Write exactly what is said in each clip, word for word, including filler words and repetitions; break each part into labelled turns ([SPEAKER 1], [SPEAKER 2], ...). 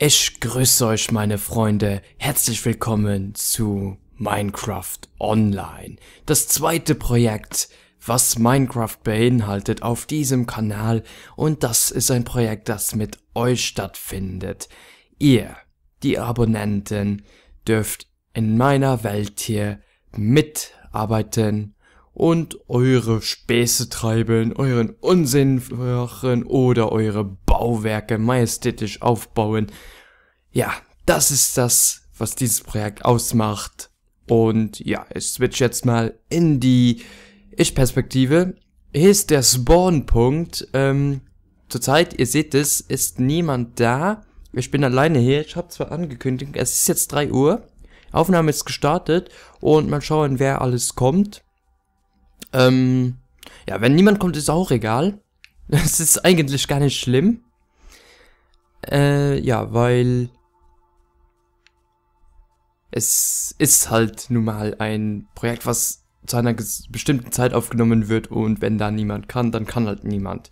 [SPEAKER 1] Ich grüße euch, meine Freunde. Herzlich willkommen zu Minecraft Online. Das zweite Projekt, was Minecraft beinhaltet auf diesem Kanal. Und das ist ein Projekt, das mit euch stattfindet. Ihr, die Abonnenten, dürft in meiner Welt hier mitarbeiten und eure Späße treiben, euren Unsinn machen oder eure Bauwerke majestätisch aufbauen. Ja, das ist das, was dieses Projekt ausmacht. Und ja, ich switch jetzt mal in die Ich-Perspektive. Hier ist der Spawnpunkt. Ähm, zurzeit, ihr seht es, ist niemand da. Ich bin alleine hier. Ich habe zwar angekündigt, es ist jetzt drei Uhr. Aufnahme ist gestartet und mal schauen, wer alles kommt. Ähm, ja, wenn niemand kommt, ist auch egal. Das ist eigentlich gar nicht schlimm. Äh, ja, weil es ist halt nun mal ein Projekt, was zu einer bestimmten Zeit aufgenommen wird und wenn da niemand kann, dann kann halt niemand.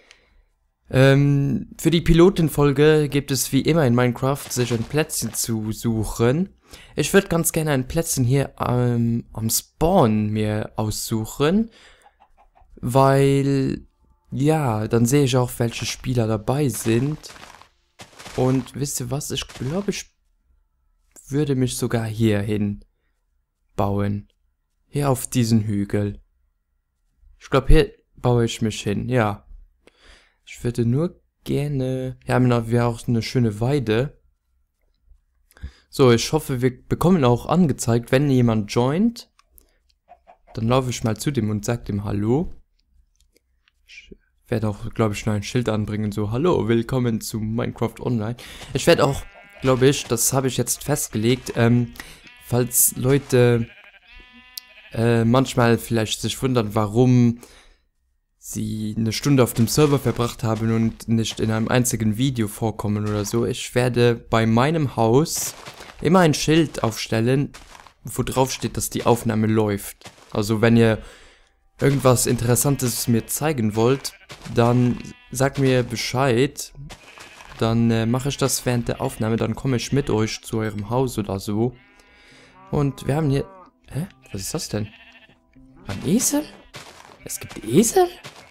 [SPEAKER 1] Ähm, für die Pilotenfolge gibt es wie immer in Minecraft sich ein Plätzchen zu suchen. Ich würde ganz gerne ein Plätzchen hier ähm, am Spawn mir aussuchen, weil, ja, dann sehe ich auch, welche Spieler dabei sind. Und wisst ihr was, ich glaube, ich würde mich sogar hier hin bauen. Hier auf diesen Hügel. Ich glaube, hier baue ich mich hin, ja. Ich würde nur gerne... Ja, wir haben auch eine schöne Weide. So, ich hoffe, wir bekommen auch angezeigt, wenn jemand joint. Dann laufe ich mal zu dem und sage dem Hallo. Ich werde auch, glaube ich, noch ein Schild anbringen, so Hallo, willkommen zu Minecraft Online. Ich werde auch, glaube ich, das habe ich jetzt festgelegt, ähm, falls Leute äh, manchmal vielleicht sich wundern, warum sie eine Stunde auf dem Server verbracht haben und nicht in einem einzigen Video vorkommen oder so. Ich werde bei meinem Haus immer ein Schild aufstellen, wo drauf steht, dass die Aufnahme läuft. Also wenn ihr irgendwas Interessantes mir zeigen wollt, dann sagt mir Bescheid. Dann äh, mache ich das während der Aufnahme, dann komme ich mit euch zu eurem Haus oder so. Und wir haben hier... Hä? Was ist das denn? Ein Esel? Es gibt Esel?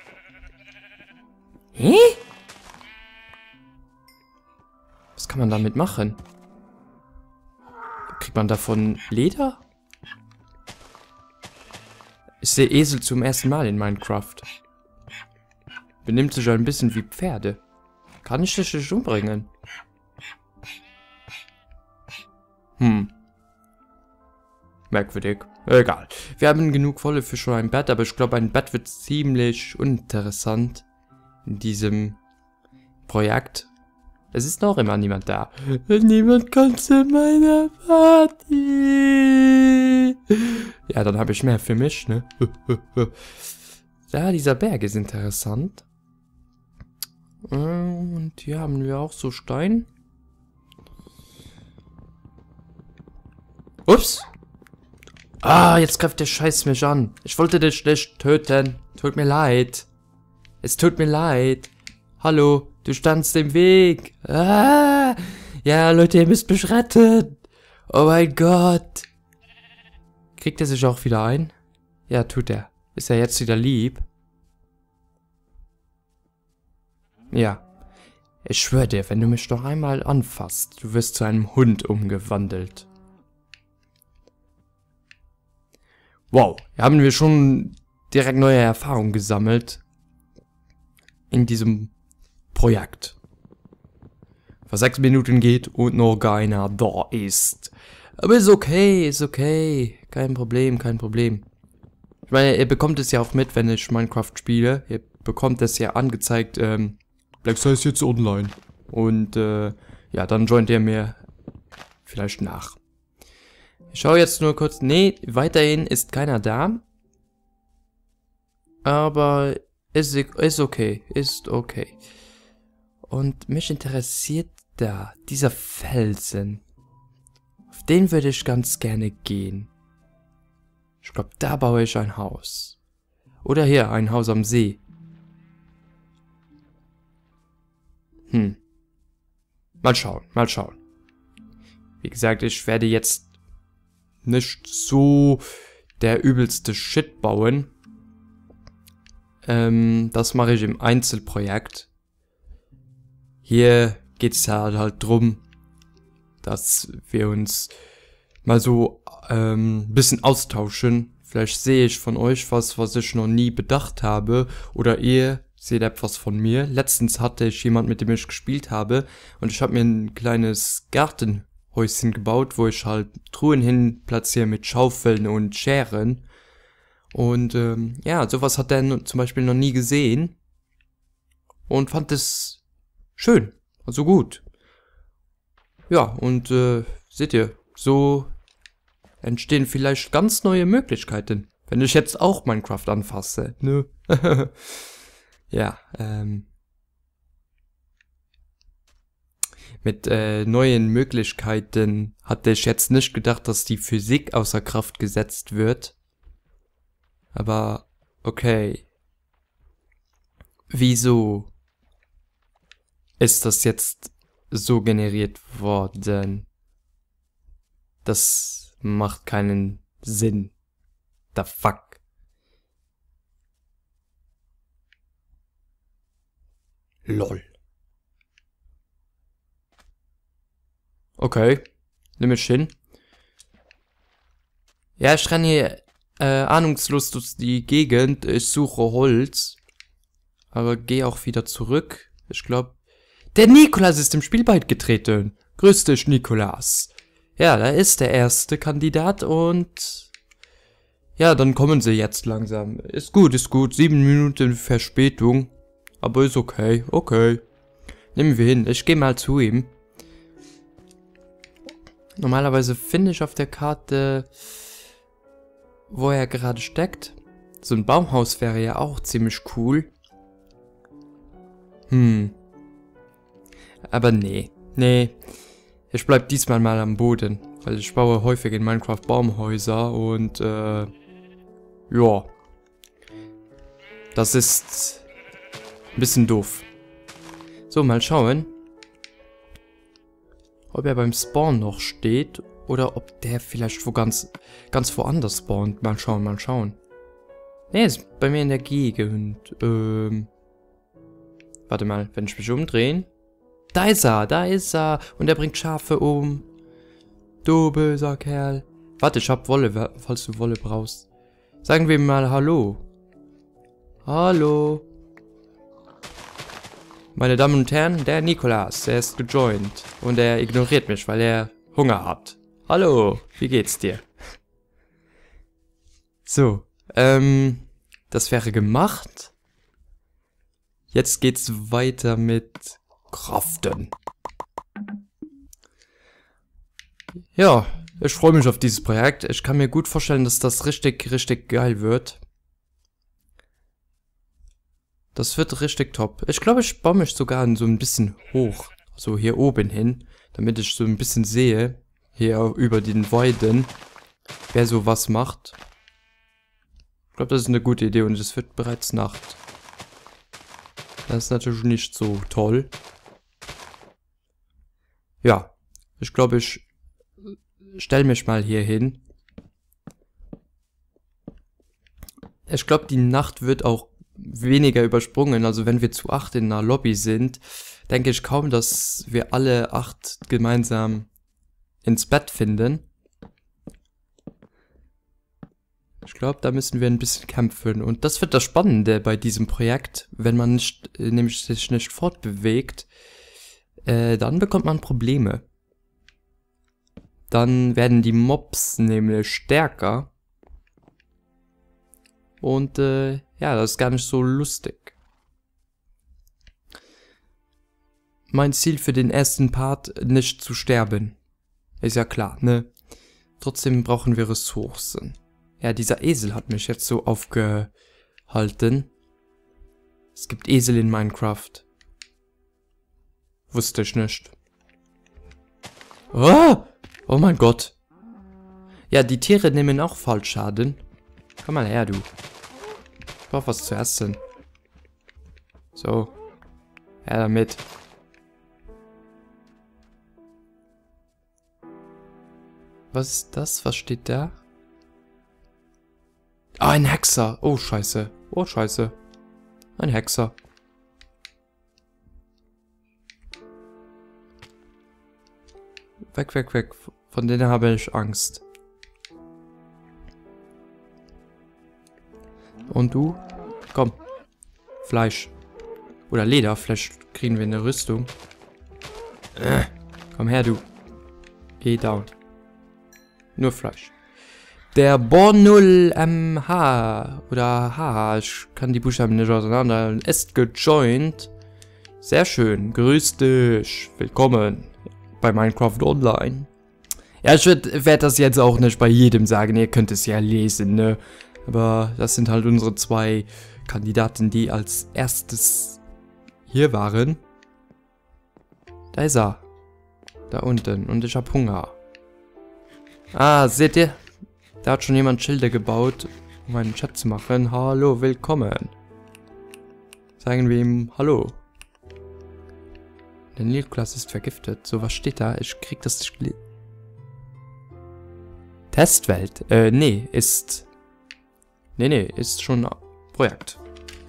[SPEAKER 1] Hä? Was kann man damit machen? Kriegt man davon Leder? Ich sehe Esel zum ersten Mal in Minecraft. Benimmt sich ein bisschen wie Pferde. Kann ich das nicht umbringen? Hm. Merkwürdig. Egal. Wir haben genug Wolle für schon ein Bett, aber ich glaube, ein Bett wird ziemlich uninteressant in diesem Projekt. Es ist noch immer niemand da. Niemand kommt zu meiner Party. Ja, dann habe ich mehr für mich, ne? Ja, dieser Berg ist interessant. Und hier haben wir auch so Stein. Ups. Ah, jetzt greift der Scheiß mich an. Ich wollte dich nicht töten. Tut mir leid. Es tut mir leid. Hallo, du standst im Weg. Ah. Ja, Leute, ihr müsst mich retten. Oh mein Gott. Kriegt er sich auch wieder ein? Ja, tut er. Ist er jetzt wieder lieb? Ja. Ich schwöre dir, wenn du mich noch einmal anfasst, du wirst zu einem Hund umgewandelt. Wow, haben wir schon direkt neue Erfahrungen gesammelt in diesem Projekt. Was sechs Minuten geht und noch keiner da ist. Aber ist okay, ist okay. Kein Problem, kein Problem. Ich meine, ihr bekommt es ja auch mit, wenn ich Minecraft spiele. Ihr bekommt es ja angezeigt, ähm, Blackstar ist jetzt online. Und, äh, ja, dann joint ihr mir vielleicht nach. Ich schaue jetzt nur kurz. Nee, weiterhin ist keiner da. Aber ist, ist okay. Ist okay. Und mich interessiert da dieser Felsen. Auf den würde ich ganz gerne gehen. Ich glaube, da baue ich ein Haus. Oder hier, ein Haus am See. Hm. Mal schauen, mal schauen. Wie gesagt, ich werde jetzt nicht so der übelste Shit bauen. Ähm, das mache ich im Einzelprojekt. Hier geht es ja halt drum, dass wir uns mal so ähm, ein bisschen austauschen. Vielleicht sehe ich von euch was, was ich noch nie bedacht habe. Oder ihr seht etwas von mir. Letztens hatte ich jemand, mit dem ich gespielt habe. Und ich habe mir ein kleines Gartenhäuschen gebaut, wo ich halt Truhen hin platziere mit Schaufeln und Scheren. Und ähm, ja, sowas hat er zum Beispiel noch nie gesehen. Und fand es schön. Also gut. Ja, und äh, seht ihr, so entstehen vielleicht ganz neue Möglichkeiten, wenn ich jetzt auch Minecraft anfasse, ne? Ja, ähm. Mit äh, neuen Möglichkeiten hatte ich jetzt nicht gedacht, dass die Physik außer Kraft gesetzt wird. Aber, okay. Wieso ist das jetzt so generiert worden? Das macht keinen Sinn. The fuck? Lol. Okay. Nimm ich hin. Ja, ich renne hier äh, ahnungslos durch die Gegend. Ich suche Holz. Aber gehe auch wieder zurück. Ich glaube, der Nikolas ist im Spiel beigetreten. Grüß dich, Nikolas. Ja, da ist der erste Kandidat und ja, dann kommen sie jetzt langsam. Ist gut, ist gut. Sieben Minuten Verspätung. Aber ist okay, okay. Nehmen wir hin. Ich gehe mal zu ihm. Normalerweise finde ich auf der Karte, wo er gerade steckt. So ein Baumhaus wäre ja auch ziemlich cool. Hm. Aber nee, nee. Ich bleib diesmal mal am Boden, weil ich baue häufig in Minecraft Baumhäuser und äh, ja. Das ist ein bisschen doof. So, mal schauen, ob er beim Spawn noch steht oder ob der vielleicht wo ganz, ganz woanders spawnt. Mal schauen, mal schauen. Ne, ist bei mir in der Gegend. Ähm, warte mal, wenn ich mich umdrehen. Da ist er, da ist er. Und er bringt Schafe um. Du böser Kerl. Warte, ich hab Wolle, falls du Wolle brauchst. Sagen wir mal Hallo. Hallo. Meine Damen und Herren, der Nikolas, der ist gejoint. Und er ignoriert mich, weil er Hunger hat. Hallo, wie geht's dir? So, ähm, das wäre gemacht. Jetzt geht's weiter mit Craften. Ja, ich freue mich auf dieses Projekt. Ich kann mir gut vorstellen, dass das richtig, richtig geil wird. Das wird richtig top. Ich glaube, ich baue mich sogar so ein bisschen hoch. So hier oben hin. Damit ich so ein bisschen sehe. Hier über den Weiden. Wer sowas macht. Ich glaube, das ist eine gute Idee und es wird bereits Nacht. Das ist natürlich nicht so toll. Ja. Ich glaube, ich stelle mich mal hier hin. Ich glaube, die Nacht wird auch weniger übersprungen. Also wenn wir zu acht in einer Lobby sind, denke ich kaum, dass wir alle acht gemeinsam ins Bett finden. Ich glaube, da müssen wir ein bisschen kämpfen. Und das wird das Spannende bei diesem Projekt. Wenn man nicht, nämlich sich nicht fortbewegt, äh, dann bekommt man Probleme. Dann werden die Mobs nämlich stärker. Und äh, ja, das ist gar nicht so lustig. Mein Ziel für den ersten Part, nicht zu sterben. Ist ja klar, ne? Trotzdem brauchen wir Ressourcen. Ja, dieser Esel hat mich jetzt so aufgehalten. Es gibt Esel in Minecraft. Wusste ich nicht. Oh, oh mein Gott. Ja, die Tiere nehmen auch Fallschaden. Komm mal her, du. Ich brauch was zu essen. So. Her damit. Was ist das? Was steht da? Ah, ein Hexer. Oh, scheiße. Oh, scheiße. Ein Hexer. Weg, weg, weg. Von denen habe ich Angst. Und du? Komm. Fleisch. Oder Leder. Vielleicht kriegen wir eine Rüstung. Äh, komm her, du. Geh down. Nur Fleisch. Der Born null M H oder H, ich kann die Buchstaben nicht auseinander, ist gejoint. Sehr schön. Grüß dich. Willkommen bei Minecraft Online. Ja, ich werde werd das jetzt auch nicht bei jedem sagen. Ihr könnt es ja lesen, ne? Aber das sind halt unsere zwei Kandidaten, die als erstes hier waren. Da ist er. Da unten. Und ich habe Hunger. Ah, seht ihr? Da hat schon jemand Schilder gebaut, um einen Chat zu machen. Hallo, willkommen. Sagen wir ihm Hallo. Der Nilglas ist vergiftet. So, was steht da? Ich krieg das nicht gelesen. Testwelt. Äh, nee, ist... Nee, nee, ist schon Projekt.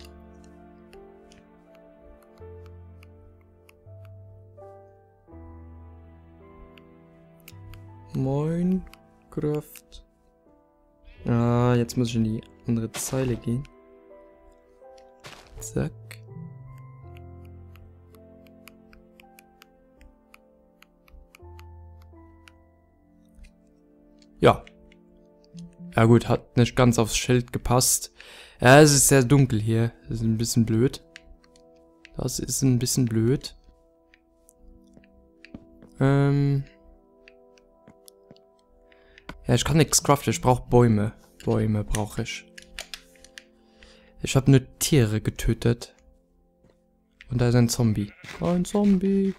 [SPEAKER 1] Minecraft. Ah, jetzt muss ich in die andere Zeile gehen. Zack. Ja. Ja gut, hat nicht ganz aufs Schild gepasst. Ja, es ist sehr dunkel hier. Das ist ein bisschen blöd. Das ist ein bisschen blöd. Ähm... Ja, ich kann nichts craften, ich brauche Bäume. Bäume brauche ich. Ich habe nur Tiere getötet. Und da ist ein Zombie. Ein Zombie.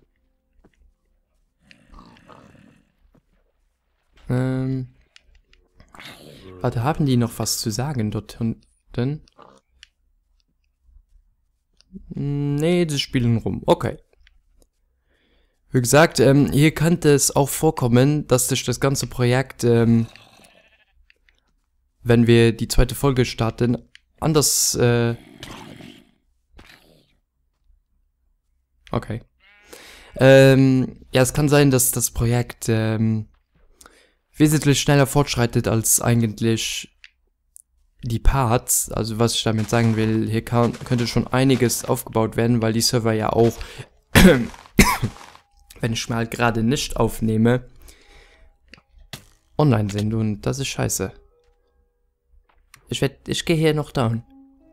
[SPEAKER 1] Ähm. Warte, haben die noch was zu sagen dort unten? Nee, die spielen rum. Okay. Wie gesagt, ähm, hier könnte es auch vorkommen, dass sich das ganze Projekt, ähm, wenn wir die zweite Folge starten, anders, äh... Okay. Ähm, ja, es kann sein, dass das Projekt, ähm, wesentlich schneller fortschreitet als eigentlich die Parts. Also was ich damit sagen will, hier kann, könnte schon einiges aufgebaut werden, weil die Server ja auch... wenn ich mal gerade nicht aufnehme, online sind und das ist scheiße. Ich werd, ich gehe hier noch down.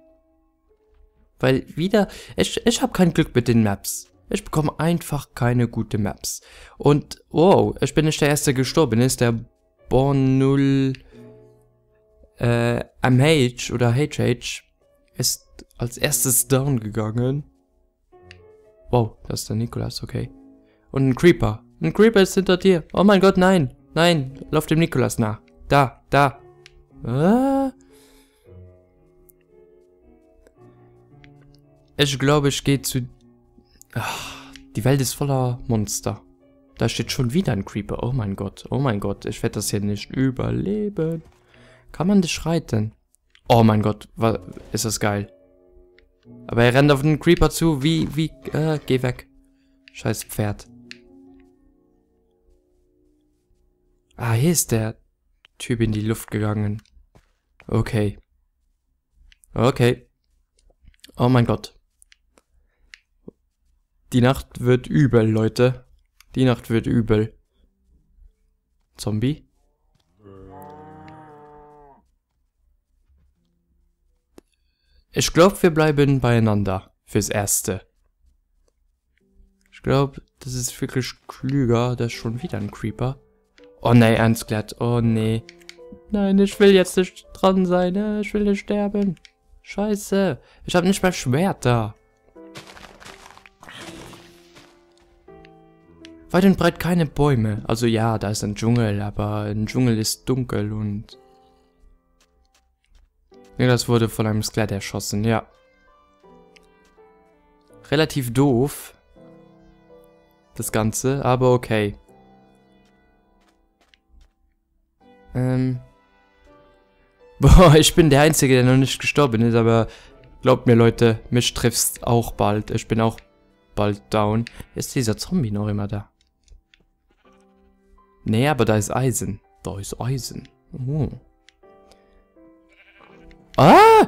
[SPEAKER 1] Weil wieder, ich, ich habe kein Glück mit den Maps. Ich bekomme einfach keine gute Maps. Und, wow, ich bin nicht der Erste gestorben ist, der Born null äh, M H oder H H ist als erstes down gegangen. Wow, das ist der Nikolas, okay. Und ein Creeper. Ein Creeper ist hinter dir. Oh mein Gott, nein. Nein, lauf dem Nikolas nach. Da, da. Ah. Ich glaube, ich gehe zu... Ach, die Welt ist voller Monster. Da steht schon wieder ein Creeper. Oh mein Gott, oh mein Gott. Ich werde das hier nicht überleben. Kann man das reiten? Oh mein Gott, was, ist das geil. Aber er rennt auf den Creeper zu. Wie, wie... Äh, geh weg. Scheiß Pferd. Ah, hier ist der Typ in die Luft gegangen. Okay. Okay. Oh mein Gott. Die Nacht wird übel, Leute. Die Nacht wird übel. Zombie? Ich glaube, wir bleiben beieinander. Fürs Erste. Ich glaube, das ist wirklich klüger. Da ist schon wieder ein Creeper. Oh nee, ernstglatt. Oh nee. Nein, ich will jetzt nicht dran sein. Ich will nicht sterben. Scheiße. Ich habe nicht mal Schwert da. Weit und breit keine Bäume. Also ja, da ist ein Dschungel, aber ein Dschungel ist dunkel und... Ja, das wurde von einem Skelett erschossen, ja. Relativ doof. Das Ganze, aber okay. Ähm. Boah, ich bin der Einzige, der noch nicht gestorben ist, aber glaubt mir, Leute, mich trifft's auch bald. Ich bin auch bald down. Ist dieser Zombie noch immer da? Nee, aber da ist Eisen. Da ist Eisen. Oh. Ah!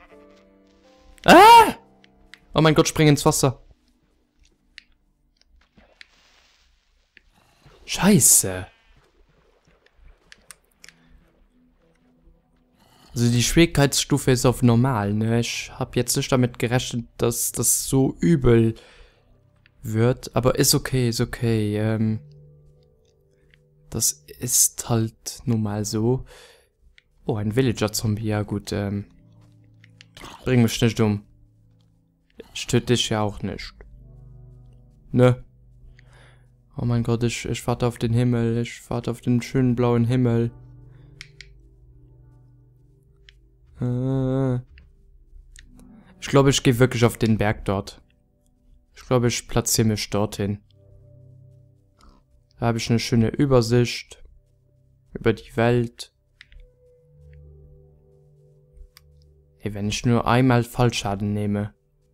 [SPEAKER 1] Ah! Oh mein Gott, spring ins Wasser. Scheiße. Also die Schwierigkeitsstufe ist auf normal, ne? Ich habe jetzt nicht damit gerechnet, dass das so übel wird. Aber ist okay, ist okay. Ähm, das ist halt nun mal so. Oh, ein Villager-Zombie, ja gut. Ähm, bring mich nicht um. Ich töte dich ja auch nicht. Ne? Oh mein Gott, ich, ich warte auf den Himmel. Ich warte auf den schönen blauen Himmel. Äh. Ich glaube, ich gehe wirklich auf den Berg dort. Ich glaube, ich platziere mich dorthin. Da habe ich eine schöne Übersicht über die Welt. Hey, wenn ich nur einmal Fallschaden nehme,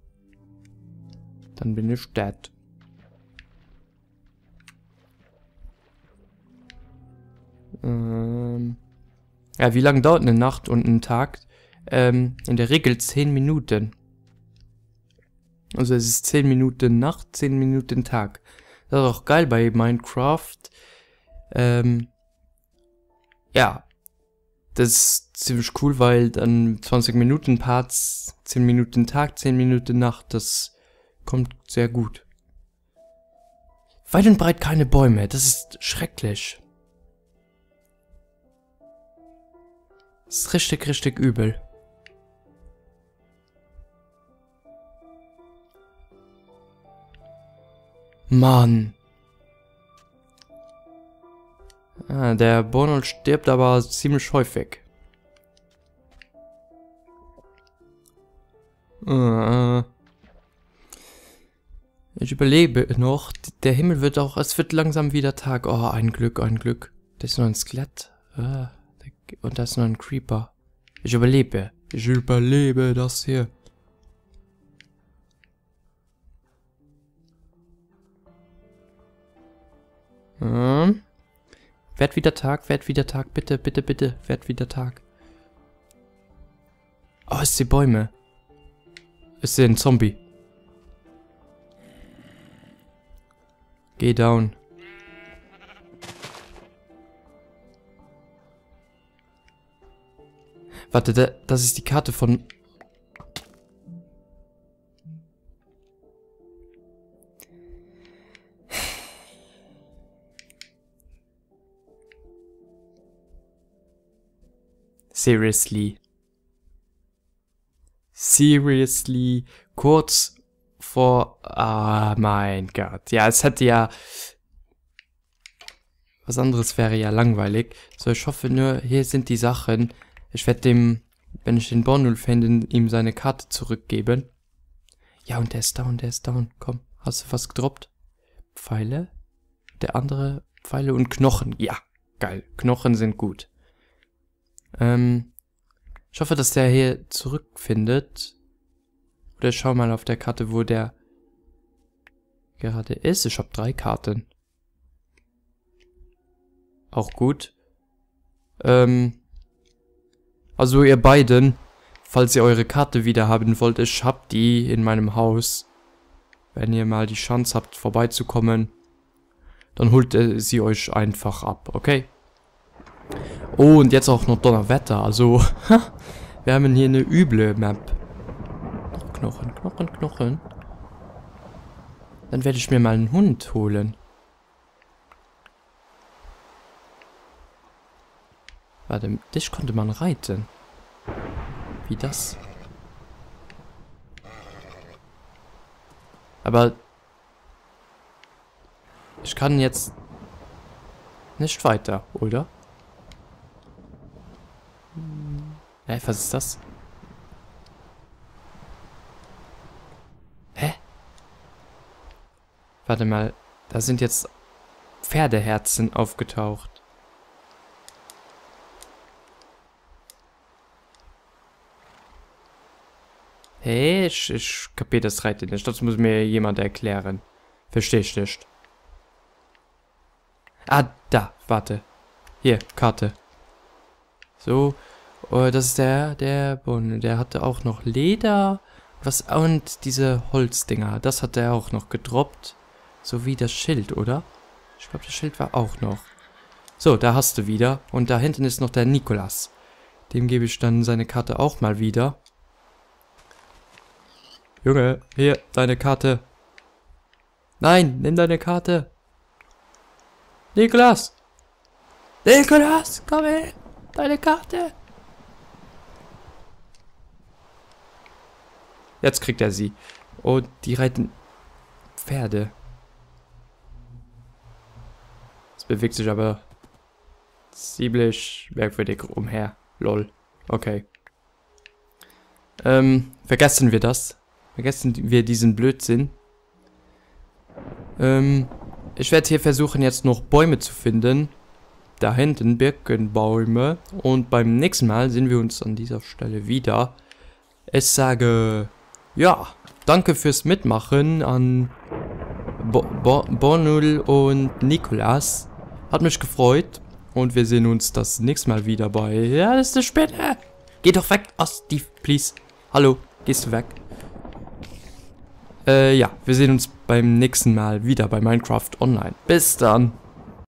[SPEAKER 1] dann bin ich dead. Ähm ja, wie lange dauert eine Nacht und ein Tag? Ähm, in der Regel zehn Minuten. Also es ist zehn Minuten Nacht, zehn Minuten Tag. Das ist auch geil bei Minecraft. Ähm, ja, das ist ziemlich cool, weil dann zwanzig Minuten Parts, zehn Minuten Tag, zehn Minuten Nacht, das kommt sehr gut. Weit und breit keine Bäume, das ist schrecklich. Das ist richtig, richtig übel. Mann. Ah, der Bonold stirbt aber ziemlich häufig. Äh, ich überlebe noch. Der Himmel wird auch... Es wird langsam wieder Tag. Oh, ein Glück, ein Glück. Da ist noch ein Skelett. Äh, und da ist noch ein Creeper. Ich überlebe. Ich überlebe das hier. Hm. Werd wieder Tag, werd wieder Tag, bitte, bitte, bitte, werd wieder Tag. Oh, ist die Bäume. Ist ein Zombie. Geh down. Warte, da, das ist die Karte von... Seriously. Seriously. Kurz vor... Ah, mein Gott. Ja, es hätte ja... Was anderes wäre ja langweilig. So, ich hoffe nur, hier sind die Sachen. Ich werde dem, wenn ich den Bonold finde, ihm seine Karte zurückgeben. Ja, und der ist down, der ist down. Komm, hast du was gedroppt? Pfeile? Der andere Pfeile und Knochen. Ja, geil. Knochen sind gut. Ähm, ich hoffe, dass der hier zurückfindet. Oder ich schau mal auf der Karte, wo der gerade ist. Ich habe drei Karten. Auch gut. Ähm, also ihr beiden, falls ihr eure Karte wieder haben wollt, ich hab die in meinem Haus. Wenn ihr mal die Chance habt, vorbeizukommen, dann holt ihr sie euch einfach ab, okay? Oh, und jetzt auch noch Donnerwetter, also wir haben hier eine üble Map. Knochen, Knochen, Knochen. Dann werde ich mir mal einen Hund holen. Warte, dich konnte man reiten. Wie das? Aber ich kann jetzt nicht weiter, oder? Hä, was ist das? Hä? Warte mal, da sind jetzt Pferdeherzen aufgetaucht. Hey, ich, ich kapier das Reiten nicht. Das muss mir jemand erklären. Versteh ich nicht. Ah, da, warte. Hier, Karte. So, oh, das ist der, der Bonne. Der hatte auch noch Leder. Was, und diese Holzdinger. Das hat er auch noch gedroppt. So wie das Schild, oder? Ich glaube, das Schild war auch noch. So, da hast du wieder. Und da hinten ist noch der Nikolas. Dem gebe ich dann seine Karte auch mal wieder. Junge, hier, deine Karte. Nein, nimm deine Karte. Nikolas! Nikolas, komm her! Deine Karte! Jetzt kriegt er sie. Und die reiten Pferde. Es bewegt sich aber ziemlich merkwürdig umher. Lol. Okay. Ähm, vergessen wir das. Vergessen wir diesen Blödsinn. Ähm, ich werde hier versuchen, jetzt noch Bäume zu finden. Da hinten Birkenbäume. Und beim nächsten Mal sehen wir uns an dieser Stelle wieder. Ich sage, ja, danke fürs Mitmachen an Bo Bo Bonul und Nikolas. Hat mich gefreut. Und wir sehen uns das nächste Mal wieder bei... Ja, das ist eine Spinne. Geh doch weg. Oh, Steve, please. Hallo, gehst du weg? Äh, ja, wir sehen uns beim nächsten Mal wieder bei Minecraft Online. Bis dann.